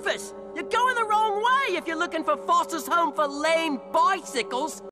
Rufus! You're going the wrong way if you're looking for Foster's Home for Lame Bicycles.